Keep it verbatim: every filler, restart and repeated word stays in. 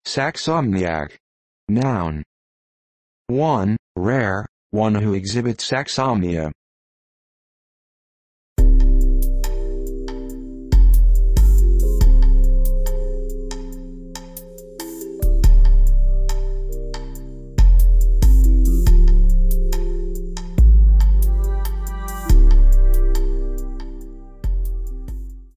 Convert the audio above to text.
Sexsomniac. Noun. one. Rare, one who exhibits sexsomnia.